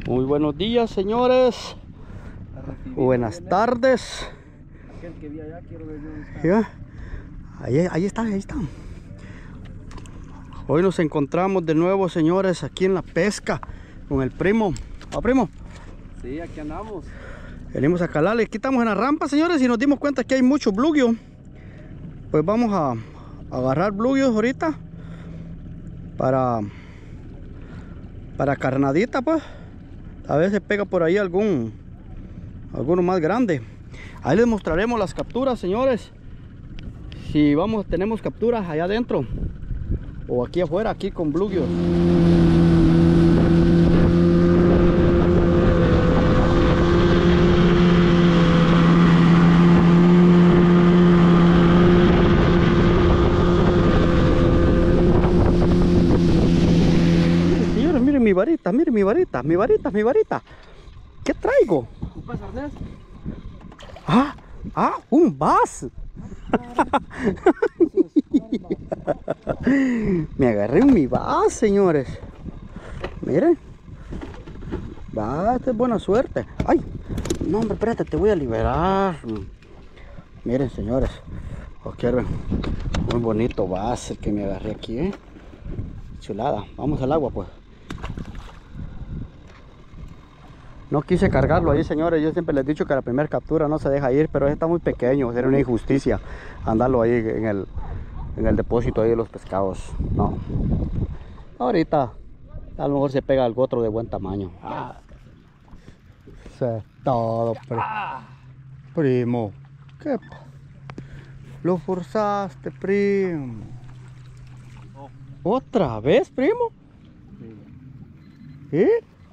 Muy buenos días, señores. Buenas tardes. Aquel que vi allá, quiero ver dónde está. ¿Ya? Ahí está. Hoy nos encontramos de nuevo, señores, aquí en la pesca con el primo. ¿Ah, primo? Sí, aquí andamos. Venimos a calarle. Aquí estamos en la rampa, señores, y nos dimos cuenta que hay mucho bluegio. Pues vamos a agarrar bluegios ahorita para carnadita, pues. A veces pega por ahí alguno más grande. Ahí les mostraremos las capturas, señores. Si tenemos capturas allá adentro o aquí afuera, aquí con bluegios. Señores, miren mi varita, miren mi varita. ¿Qué traigo? ¿Ocupas arnés? Un bass. Me agarré mi bass, señores. Miren. Va, esta es buena suerte. Ay, no, hombre, espérate, te voy a liberar. Miren, señores. Observen. Muy bonito bass el que me agarré aquí, ¿eh? Chulada. Vamos al agua, pues. No quise cargarlo ahí, señores. Yo siempre les he dicho que la primera captura no se deja ir, pero está muy pequeño. Sería una injusticia andarlo ahí en el depósito ahí de los pescados. No. Ahorita a lo mejor se pega algo otro de buen tamaño. Eso es todo, primo. ¿Qué? Lo forzaste, primo. ¿Otra vez, primo? Sí. ¿Eh?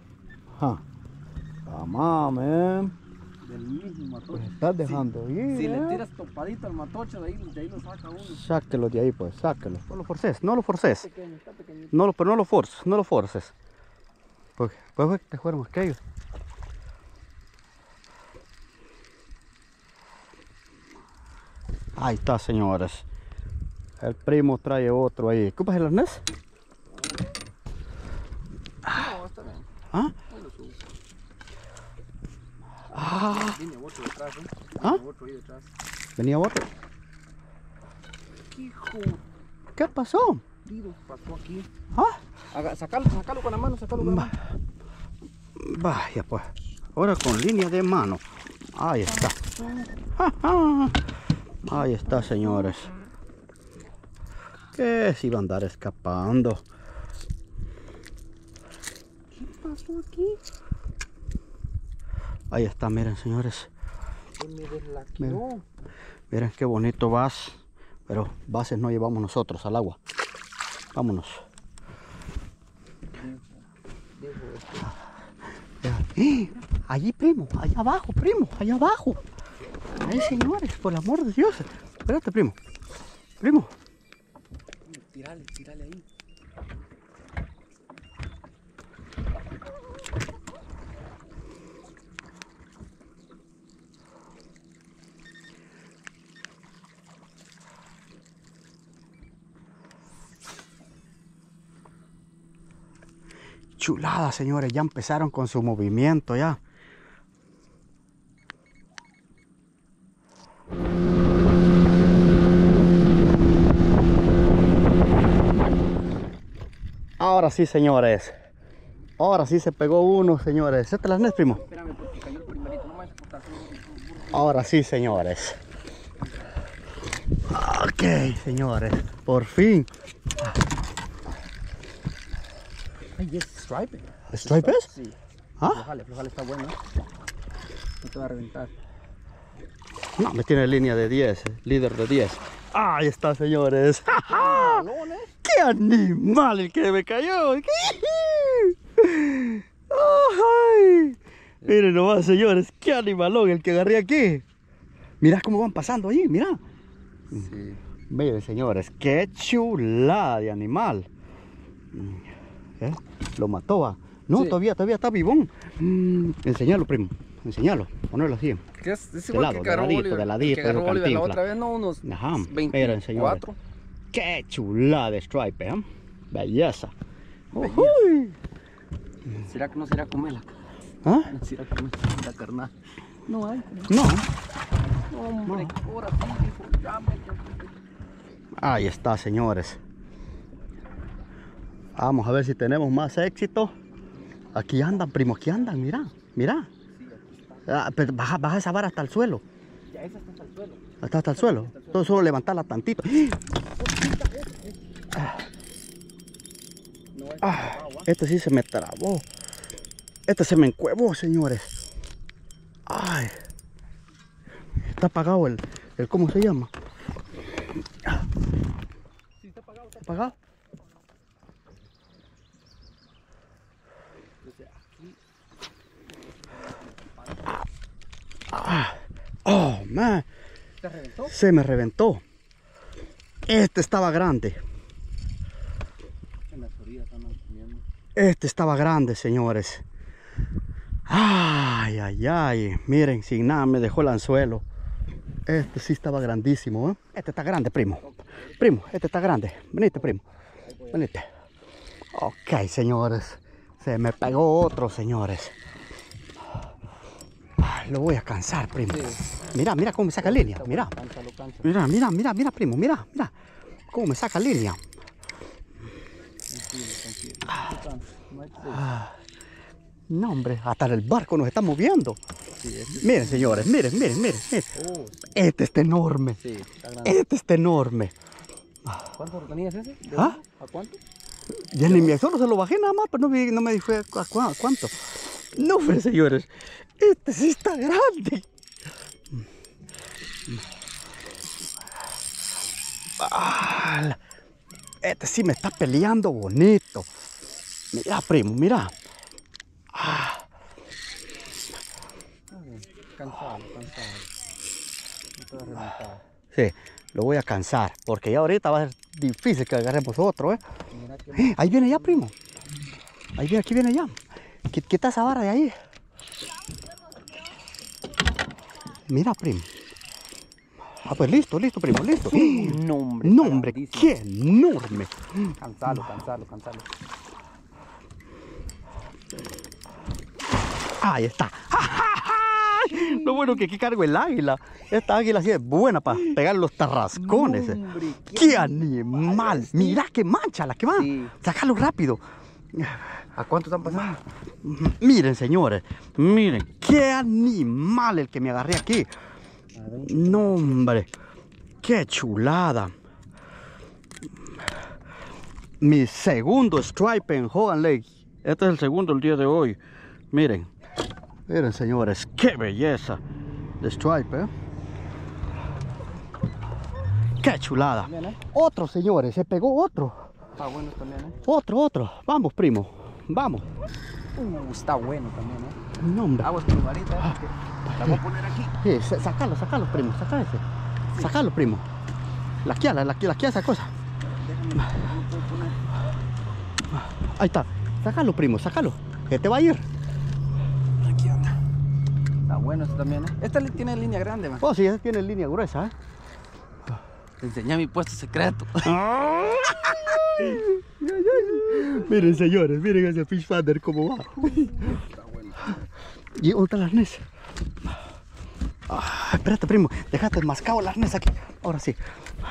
Come on, man. Del mismo matocho. Pues estás dejando ir. Si le tiras topadito al matocho, de ahí lo saca uno. Sáquelo de ahí, pues, sáquelo. No lo forces. Está pequeño. Pero no lo forces. Pues te fueron aquellos. Ahí está, señores. El primo trae otro ahí. ¿Ocupas el arnés? No, está bien. ¿Ah? Ahí lo subo. Viene otro detrás, ¿eh? Otro ahí detrás. Venía otro. Hijo. ¿Qué pasó? Tiro pasó aquí. Sácalo Sácalo con la mano, sácalo con la mano. Vaya, pues. Ahora con línea de mano. Ahí está. Ahí está, señores. Que se iba a andar escapando. ¿Qué pasó aquí? Ahí está, miren, señores. Se me deslaqueó. Miren qué bonito vas. Pero bases no llevamos nosotros al agua. Vámonos. Allí, primo. Allá abajo, primo. Allá abajo. Ay, señores, por el amor de Dios. Espérate, primo. Primo. Tírale ahí. Chulada, señores. Ya empezaron con su movimiento, ya. Ahora sí, señores. Ahora sí se pegó uno, señores. ¿Este las nes, primo? Espérame, porque cayó el primerito. No me vas a cortar. Ahora sí, señores. Ok, señores. Por fin. Ay, es stripe. ¿Stripe es? Sí. ¿Ah? Flojale, está bueno. No te va a reventar. No, me tiene línea de 10. Líder de 10. Ahí está, señores. ¡Qué animal el que me cayó! ¡Ay! Miren nomás, señores. ¡Qué animalón el que agarré aquí! Mirá cómo van pasando ahí, mirá. Sí. Miren, señores, qué chulada de animal. Lo mató, ¿va? No, Sí. todavía está vivón. Enseñalo, primo. Enseñalo. Ponerlo así. ¿Qué es? Es De igual lado, que agarró de ladito, Oliver. de ladito, Que agarró de Oliver la cantinfla. otra vez, no, unos Ajá, 24. señores. Qué chulada de stripe, ¿eh? Belleza. Belleza. Ujuy. ¿Será que no será comerla? ¿Ah? Quisiera comer la carnal. No hay. No. Hombre, ahora sí, dijo, ya me... Ahí está, señores. Vamos a ver si tenemos más éxito. Aquí andan, primo, aquí andan, mira, mira. Pero baja esa vara hasta el suelo. Ya esa está hasta el suelo. Hasta el suelo. Entonces solo levantarla tantito. Este sí se me trabó. Este se me encuevó, señores. Ay. Está apagado el ¿cómo se llama? Sí, está apagado. ¿Está apagado? Oh, man. ¿Te reventó? Se me reventó. Este estaba grande. En las orillas están comiendo. Este estaba grande, señores. Ay, ay, ay. Miren, sin nada me dejó el anzuelo. Este sí estaba grandísimo, ¿eh? Este está grande, primo. Primo, este está grande. Venite, primo. Venite. Ok, señores. Se me pegó otro, señores. Lo voy a cansar, primo. Sí. Mira, mira cómo me saca línea. Mira. Cánsalo, cánsalo. Mira, mira, mira, mira, primo. Mira, mira. Cómo me saca línea. Tranquilo, tranquilo. No hay prisa. No, hombre, hasta el barco nos está moviendo. Sí, Miren, señores, miren, miren, miren, miren. Oh, Este está enorme. sí, está grande. Este está enorme. ¿Cuánto tenías ese? ¿De ¿Ah? uno? ¿A cuánto? Ya ni me solo se lo bajé nada más, pero no me dijo cuánto. No, hombre, señores. Este sí está grande. Este sí me está peleando bonito. Mira, primo, mira. Cansado, cansado. No te vas a reventar. Sí, lo voy a cansar, porque ya ahorita va a ser difícil que agarremos otro, ¿eh? Mira que... Ahí viene ya, primo. Ahí viene, aquí viene ya. Quita esa vara de ahí. Mira, primo. Ah, pues listo, listo, primo, listo. No, hombre. No, hombre, qué enorme. Cansalo, cansalo, cansalo. Ahí está. Lo bueno que aquí cargo el águila. Esta águila sí es buena para pegar los tarrascones. No, hombre, ¡Qué animal! Mira qué mancha la que va. Sí. Sácalo rápido. ¿A cuánto están pasando? Miren, señores. Miren. ¡Qué animal el que me agarré aquí! A ver. No, hombre. ¡Qué chulada! Mi segundo stripe en Hogan Lake. Este es el segundo el día de hoy. Miren. Miren, señores. ¡Qué belleza! De stripe, ¿eh? ¡Qué chulada! Bien, ¿eh? Otro, señores. Se pegó otro. Está bueno también, ¿eh? Otro. Vamos, primo. Vamos. Está bueno también, ¿eh? No, hombre. Hago tu varita, ¿eh? La voy a poner aquí. Sí, sácalo, primo. Saca ese. Sácalo, primo. Laquea esa cosa. Ahí está. Sácalo, primo. Sácalo. Que te va a ir. Aquí anda. Está bueno esto también, ¿eh? Esta tiene línea grande, man. Oh, sí, ese tiene línea gruesa, ¿eh? Te enseñé mi puesto secreto. Miren, señores, miren ese fish finder cómo va. Está bueno. ¿Y dónde está el arnés? Espérate, primo, dejaste mascado el arnés aquí. Ahora sí.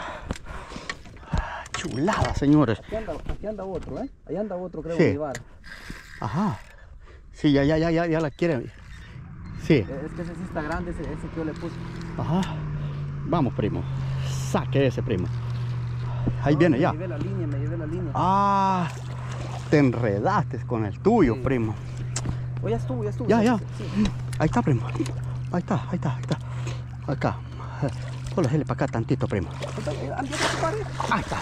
Chulada, señores. Aquí anda otro, ¿eh? Ahí anda otro, creo, Sí. llevar. Ajá. Sí, ya la quieren. Sí. Es que ese sí está grande, ese que yo le puse. Ajá. Vamos, primo. Saque ese, primo. Ahí viene ya. Me llevé la línea. Ah, te enredaste con el tuyo, Sí. primo. Oh, ya estuvo. Ya. Sí. Ahí está, primo. Ahí está. Acá. Solo déjale para acá tantito, primo. Ahí está.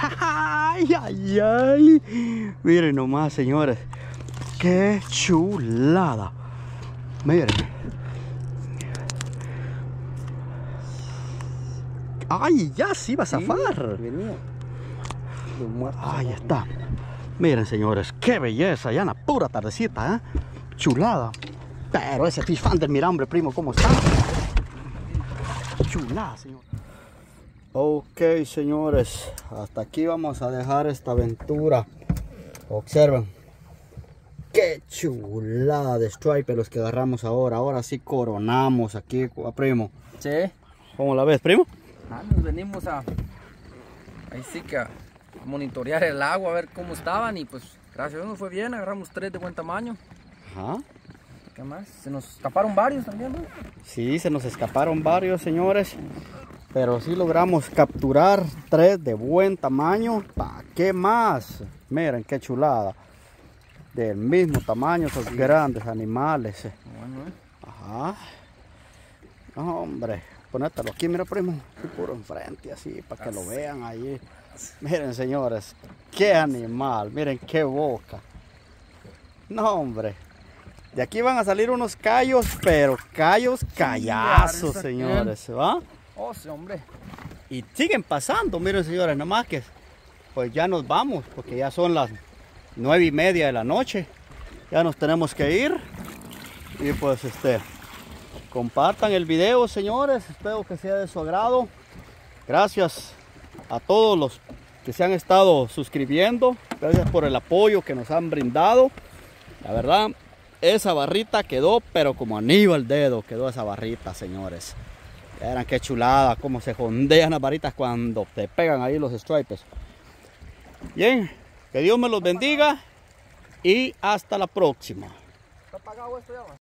Ay. Miren nomás, señores. Qué chulada. Miren. Ay, ya sí va a zafar. Venía. Los muertos. Ahí está. Miren, señores, qué belleza. Ya en la pura tardecita, ¿eh? Chulada. Pero ese fish finder, mira, hombre, primo, cómo está. Chulada, señor. Ok, señores. Hasta aquí vamos a dejar esta aventura. Observen. qué chulada de striper los que agarramos ahora. Ahora sí coronamos aquí, primo. Sí. ¿Cómo la ves, primo? Nos venimos a... Ahí sí que a monitorear el agua, a ver cómo estaban y pues gracias a Dios nos fue bien, agarramos 3 de buen tamaño. Ajá. ¿Qué más? Se nos escaparon varios también, ¿no? Sí, se nos escaparon varios, señores. Pero sí logramos capturar 3 de buen tamaño. ¿Para qué más? Miren qué chulada. Del mismo tamaño, esos grandes animales. Bueno, Ajá. No, hombre. Ponételo aquí, mira, primo. Aquí puro enfrente, así, para que lo vean ahí. Miren, señores. Qué animal. Miren qué boca. No, hombre. De aquí van a salir unos callos, pero callos callazos, señores. ¿Va? oh, sí, hombre. Y siguen pasando, miren, señores, nomás que pues ya nos vamos, porque ya son las 9:30 de la noche. Ya nos tenemos que ir. Y pues compartan el video, señores. Espero que sea de su agrado. Gracias a todos los que se han estado suscribiendo. Gracias por el apoyo que nos han brindado. La verdad, esa barrita quedó, pero como anillo al dedo quedó esa barrita, señores. Verán qué chulada, cómo se jondean las barritas cuando te pegan ahí los stripers. Bien, que Dios me los bendiga y hasta la próxima. ¿Está apagado esto ya?